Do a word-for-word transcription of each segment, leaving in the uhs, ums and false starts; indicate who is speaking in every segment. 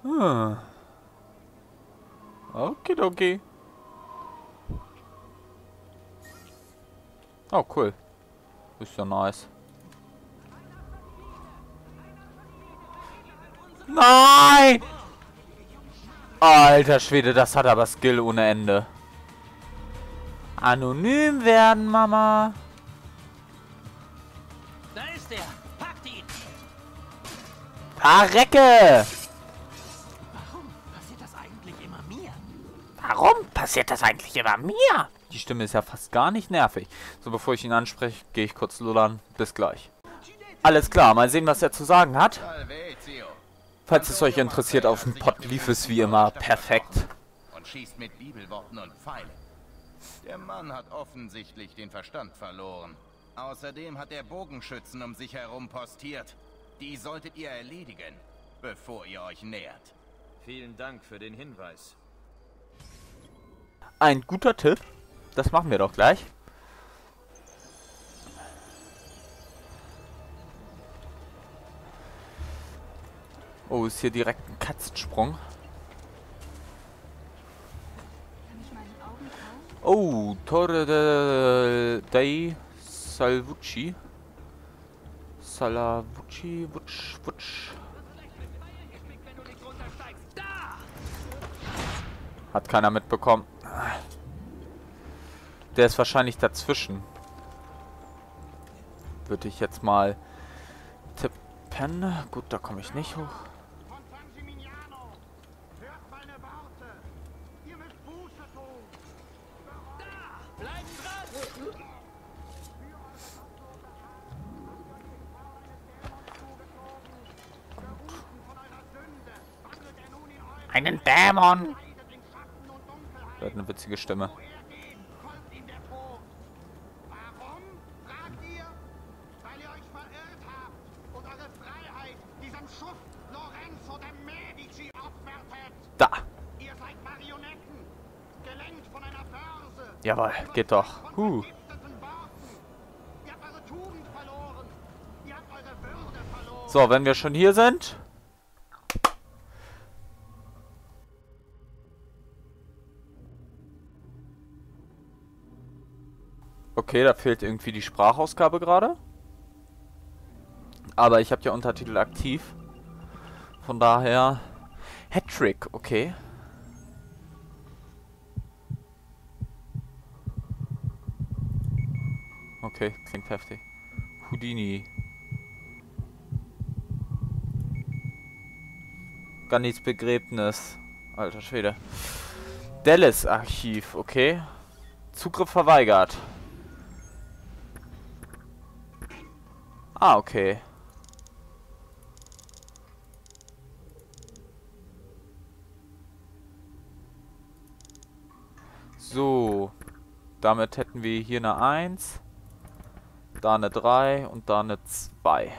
Speaker 1: Hm. Okidoki. Oh, cool. Ist ja nice. Nein! Alter Schwede, das hat aber Skill ohne Ende. Anonym werden, Mama.
Speaker 2: Da ist er. Packt ihn.
Speaker 1: Ah, Recke!
Speaker 2: Warum passiert das eigentlich immer mir?
Speaker 1: Warum passiert das eigentlich immer mir? Die Stimme ist ja fast gar nicht nervig. So, bevor ich ihn anspreche, gehe ich kurz lullern. Bis gleich. Alles klar, mal sehen, was er zu sagen hat. Falls es euch interessiert, auf dem Pod lief es wie immer perfekt.
Speaker 3: Und schießt mit Bibelworten und Pfeilen. Der Mann hat offensichtlich den Verstand verloren. Außerdem hat er Bogenschützen um sich herum postiert. Die solltet ihr erledigen, bevor ihr euch nähert.
Speaker 4: Vielen Dank für den Hinweis.
Speaker 1: Ein guter Tipp. Das machen wir doch gleich. Oh, ist hier direkt ein Katzensprung. Oh, Torre de dei Salvucci. Salavucci, Wutsch, Wutsch. Hat keiner mitbekommen. Der ist wahrscheinlich dazwischen. Würde ich jetzt mal tippen. Gut, da komme ich nicht hoch. Einen Dämon! Der hat eine witzige Stimme. Da!
Speaker 5: Ihr seid Marionetten, gelenkt von einer Börse.
Speaker 1: Jawohl, geht doch. Huh.
Speaker 5: Ihr habt eure Tugend verloren. Ihr habt eure Würde verloren.
Speaker 1: So, wenn wir schon hier sind. Okay, da fehlt irgendwie die Sprachausgabe gerade. Aber ich habe ja Untertitel aktiv. Von daher... Hattrick, okay. Okay, klingt heftig. Houdini. Gannys Begräbnis. Alter Schwede. Dallas Archiv, okay. Zugriff verweigert. Ah, okay. So. Damit hätten wir hier eine eins. Da eine drei und da eine zwei.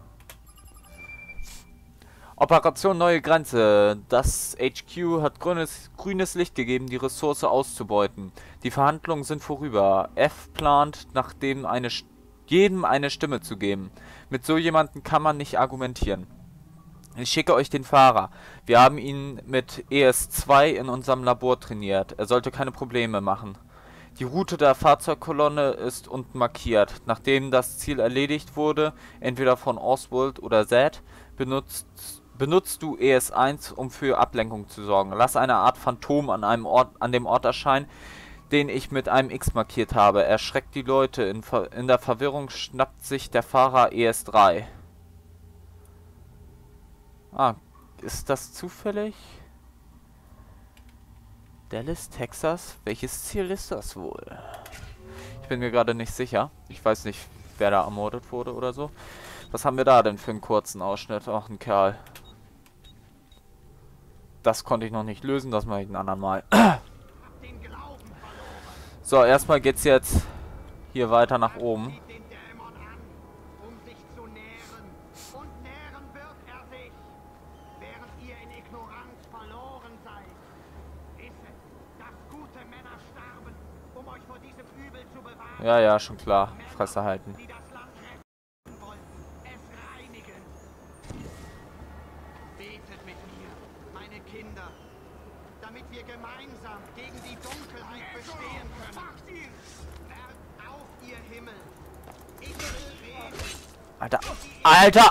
Speaker 1: Operation Neue Grenze. Das H Q hat grünes, grünes Licht gegeben, die Ressource auszubeuten. Die Verhandlungen sind vorüber. F plant, nachdem eine, jedem eine Stimme zu geben. Mit so jemandem kann man nicht argumentieren. Ich schicke euch den Fahrer. Wir haben ihn mit E S zwei in unserem Labor trainiert. Er sollte keine Probleme machen. Die Route der Fahrzeugkolonne ist unten markiert. Nachdem das Ziel erledigt wurde, entweder von Oswald oder Zed, benutzt, benutzt du E S eins, um für Ablenkung zu sorgen. Lass eine Art Phantom an einem Ort, an dem Ort erscheinen, den ich mit einem X markiert habe. Erschreckt die Leute. In, Ver in der Verwirrung schnappt sich der Fahrer E S drei. Ah, ist das zufällig? Dallas, Texas? Welches Ziel ist das wohl? Ich bin mir gerade nicht sicher. Ich weiß nicht, wer da ermordet wurde oder so. Was haben wir da denn für einen kurzen Ausschnitt? Ach, ein Kerl. Das konnte ich noch nicht lösen, das mache ich ein anderen Mal. So, erstmal geht's jetzt hier weiter nach oben. Ja, ja, schon klar. Fresse halten.
Speaker 5: Betet mit mir, meine gemeinsam gegen die Dunkelheit bestehen können. Werft auf, ihr Himmel. Ich will reden.
Speaker 1: Alter. Alter!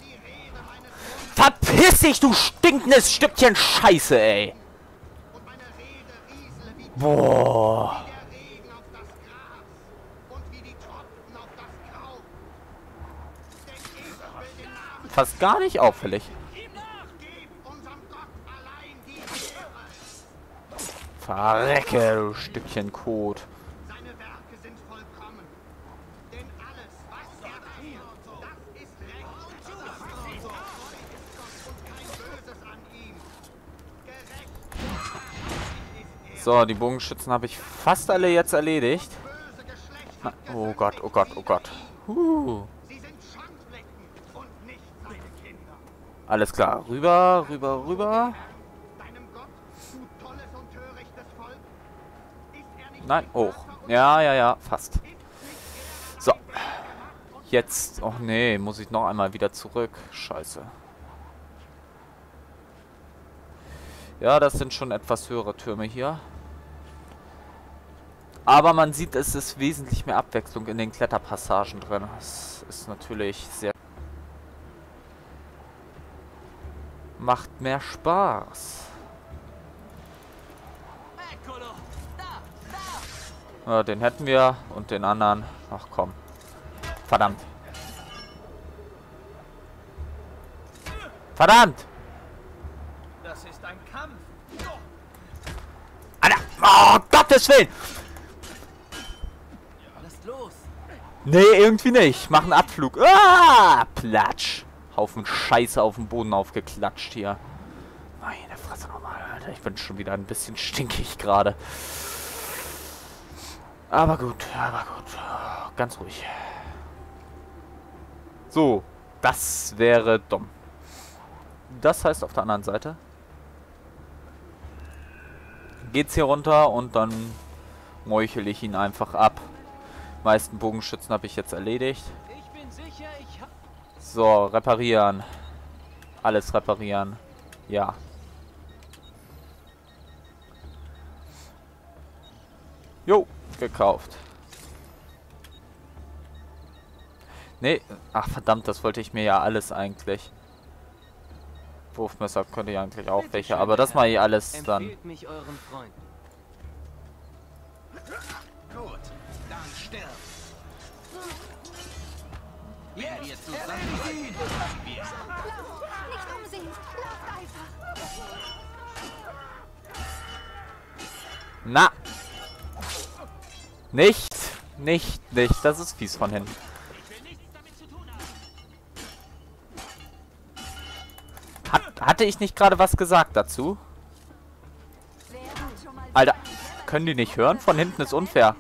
Speaker 1: Verpiss dich, du stinkendes Stückchen Scheiße, ey!
Speaker 5: Und meine Rede riesle wie
Speaker 1: Boah.
Speaker 5: der Regen auf das Gras und wie die Tropfen auf das Grau. Denn ich will den Namen
Speaker 1: Fast gar nicht auffällig.
Speaker 5: ihm nachgeben, unserem Gott allein die Ehre.
Speaker 1: Verrecke, du Stückchen Kot.
Speaker 5: Seine Werke sind vollkommen. Denn alles, was er tut, das ist Recht. Das ist treu ist Gott und kein Böses an ihm. Gerecht und wahrhaftig ist er.
Speaker 1: So, die Bogenschützen habe ich fast alle jetzt erledigt.
Speaker 5: Böse Geschlecht
Speaker 1: Na,
Speaker 5: hat
Speaker 1: oh Gott, oh Gott, oh Gott. Huh.
Speaker 5: Sie sind Schandflecken und nicht seine Kinder.
Speaker 1: Alles klar, rüber, rüber, rüber.
Speaker 5: Deinem Gott, du tolles und törichtes Volk, ist er nicht
Speaker 1: Nein,
Speaker 5: dein
Speaker 1: hoch.
Speaker 5: Vater und
Speaker 1: Ja, ja, ja, fast.
Speaker 5: ist nicht er
Speaker 1: So.
Speaker 5: allein, der Macht und
Speaker 1: Jetzt, oh nee, muss ich noch einmal wieder zurück. Scheiße. Ja, das sind schon etwas höhere Türme hier. Aber man sieht, es ist wesentlich mehr Abwechslung in den Kletterpassagen drin. Das ist natürlich sehr... Macht mehr Spaß.
Speaker 2: Eccolo! Da! Da!
Speaker 1: Ja, den hätten wir und den anderen. Ach komm. Verdammt. Verdammt!
Speaker 4: Das ist ein Kampf.
Speaker 1: Alter! Oh, Gottes Willen!
Speaker 2: Lasst los!
Speaker 1: Nee, irgendwie nicht. Mach einen Abflug. Ah! Platsch. Haufen Scheiße auf dem Boden aufgeklatscht hier. Meine Fresse nochmal, Alter. Ich bin schon wieder ein bisschen stinkig gerade. Aber gut, aber gut. Ganz ruhig. So, das wäre dumm. Das heißt auf der anderen Seite geht's hier runter und dann meuchel ich ihn einfach ab. Die meisten Bogenschützen habe ich jetzt erledigt.
Speaker 2: Ich bin sicher, ich hab...
Speaker 1: So, reparieren. Alles reparieren. Ja. Jo, gekauft. Nee, ach verdammt, das wollte ich mir ja alles eigentlich. Wurfmesser könnte ich eigentlich auch welche, aber das mache ich alles dann.
Speaker 2: Empfehlt mich euren Freunden.
Speaker 3: Gut, dann stirb. Wenn wir zusammenhalten, haben wir.
Speaker 6: Nicht umsehen. Lauft einfach.
Speaker 1: Na! Nicht! Nicht, nicht. Das ist fies von hinten. Hat, hatte ich nicht gerade was gesagt dazu? Alter, können die nicht hören? Von hinten ist unfair.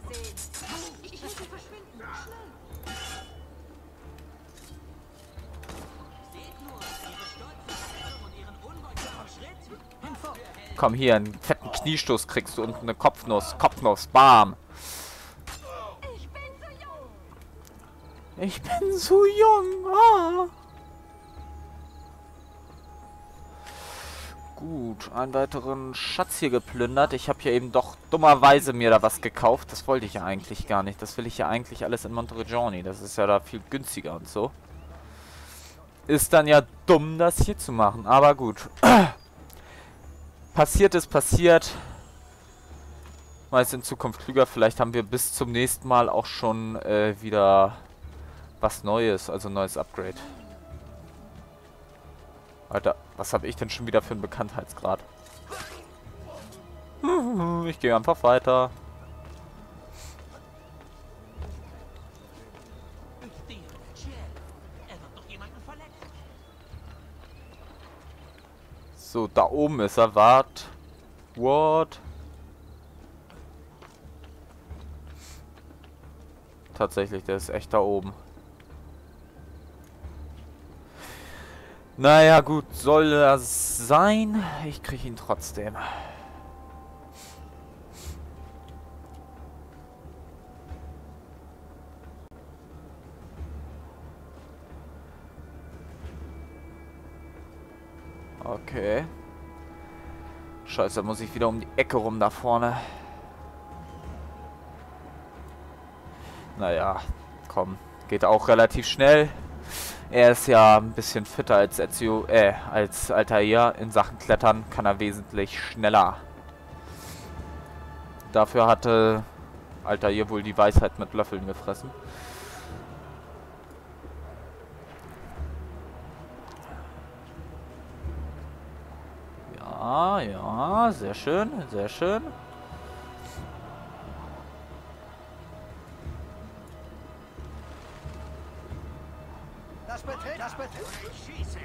Speaker 1: Komm hier, einen fetten Kniestoß kriegst du und eine Kopfnuss. Kopfnuss, bam.
Speaker 6: Ich bin so jung.
Speaker 1: Ich bin so jung. Ah. Gut, einen weiteren Schatz hier geplündert. Ich habe hier eben doch dummerweise mir da was gekauft. Das wollte ich ja eigentlich gar nicht. Das will ich ja eigentlich alles in Monteriggioni. Das ist ja da viel günstiger und so. Ist dann ja dumm, das hier zu machen. Aber gut. Passiert ist passiert. Meist in Zukunft klüger. Vielleicht haben wir bis zum nächsten Mal auch schon äh, wieder was Neues. Also ein neues Upgrade. Alter, was habe ich denn schon wieder für einen Bekanntheitsgrad? Ich gehe einfach weiter. So, da oben ist er. Wart. What? Tatsächlich, der ist echt da oben. Naja, gut, soll er sein. Ich kriege ihn trotzdem. Okay. Scheiße, muss ich wieder um die Ecke rum da vorne. Naja, komm. Geht auch relativ schnell. Er ist ja ein bisschen fitter als Ezio, äh, als Altair. In Sachen Klettern kann er wesentlich schneller. Dafür hatte Altair wohl die Weisheit mit Löffeln gefressen. Ja, ja, sehr schön, sehr schön.
Speaker 5: Das betrifft, das betrifft. Ich schieße.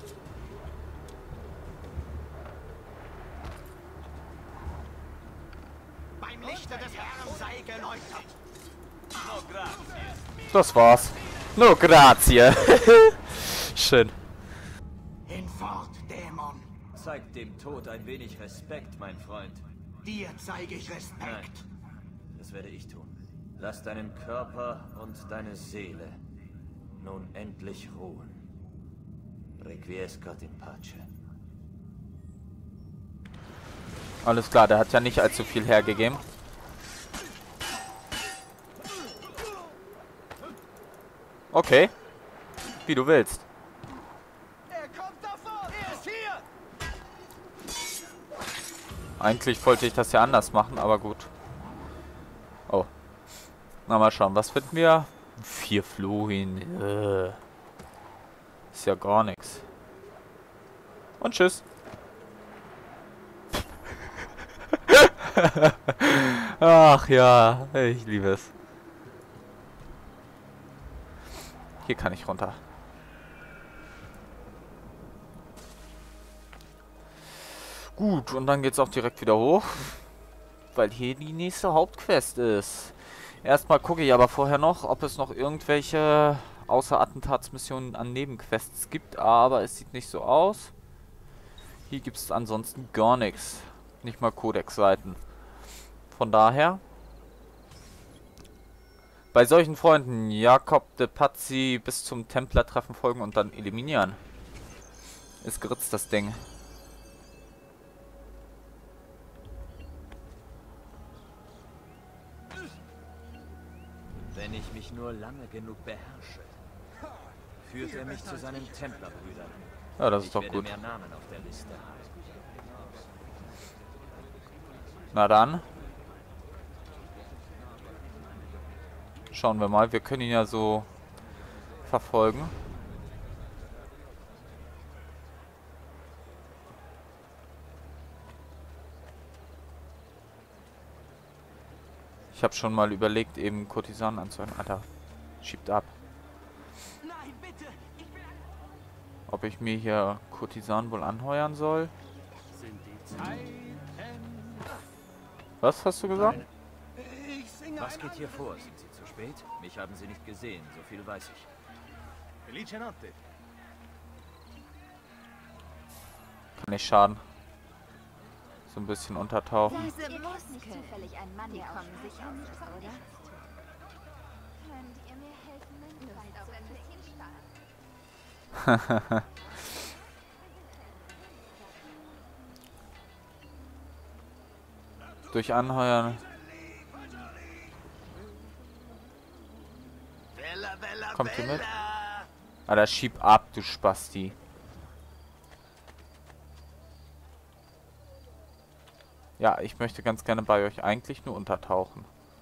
Speaker 5: Beim Lichte des Herrn sei geleuchtet.
Speaker 1: Das war's. No, grazie. Schön.
Speaker 5: Hinfort, Dämon.
Speaker 2: Zeig dem Tod ein wenig Respekt, mein Freund.
Speaker 5: Dir zeige ich Respekt.
Speaker 2: Nein, das werde ich tun. Lass deinen Körper und deine Seele nun endlich ruhen. Requiescat in pace.
Speaker 1: Alles klar, der hat ja nicht allzu viel hergegeben. Okay. Wie du willst.
Speaker 5: Er kommt davon. Er ist hier.
Speaker 1: Eigentlich wollte ich das ja anders machen, aber gut. Oh. Na, mal schauen, was finden wir? Vier Florin. Äh. Ist ja gar nichts. Und tschüss. Ach ja, ich liebe es. Hier kann ich runter. Gut, und dann geht's auch direkt wieder hoch. Weil hier die nächste Hauptquest ist. Erstmal gucke ich aber vorher noch, ob es noch irgendwelche außer Attentatsmissionen an Nebenquests gibt. Aber es sieht nicht so aus. Hier gibt es ansonsten gar nichts. Nicht mal Codex-Seiten. Von daher... Bei solchen Freunden, Jakob de Pazzi, bis zum Templertreffen folgen und dann eliminieren. Ist geritzt, das Ding.
Speaker 2: Wenn ich mich nur lange genug beherrsche, führt er mich zu seinen Templerbrüdern.
Speaker 1: Ja, das ist
Speaker 2: Ich
Speaker 1: doch
Speaker 2: werde
Speaker 1: gut.
Speaker 2: mehr Namen auf der Liste haben.
Speaker 1: Na dann. Schauen wir mal. Wir können ihn ja so verfolgen. Ich habe schon mal überlegt, eben Kurtisanen anzuhören. Alter, schiebt ab.
Speaker 5: Nein, bitte. Ich will
Speaker 1: Ob ich mir hier Kurtisanen wohl anheuern soll?
Speaker 5: Sind die Zeiten.
Speaker 1: Was hast du gesagt?
Speaker 5: Ich singe
Speaker 2: Was geht hier vor? Sind Sie zu spät? Mich haben Sie nicht gesehen, so viel weiß ich.
Speaker 5: Felice Notte.
Speaker 1: Kann nicht schaden. So ein bisschen untertauchen.
Speaker 6: Diese Muskeln. Zufällig ein Mann, der kommen sich an, oder? Könnt ihr mir helfen, mein Lust auf ein bisschen Spaß?
Speaker 1: Durch Anheuern.
Speaker 5: Bella, Bella,
Speaker 1: Kommt ihr mit?
Speaker 5: Bella.
Speaker 1: Alter, schieb ab, du Spasti. Ja, ich möchte ganz gerne bei euch eigentlich nur untertauchen.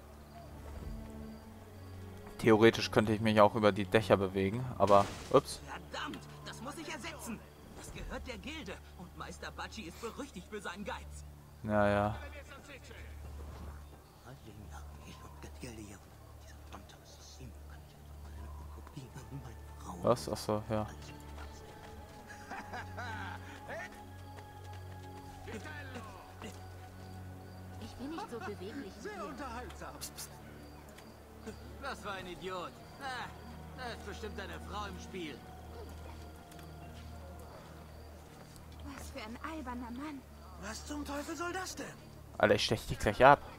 Speaker 1: Theoretisch könnte ich mich auch über die Dächer bewegen, aber... Ups.
Speaker 4: Verdammt, das muss ich ersetzen. Das gehört der Gilde und Meister Bacci ist berüchtigt für seinen Geiz.
Speaker 1: Ja, ja. Was? Achso, ja.
Speaker 6: Ich bin nicht so beweglich.
Speaker 5: Sehr unterhaltsam.
Speaker 4: Das war ein Idiot. Ah, da ist bestimmt eine Frau im Spiel.
Speaker 6: Was für ein alberner Mann.
Speaker 5: Was zum Teufel soll das denn?
Speaker 1: Alter, ich stech dich gleich ab.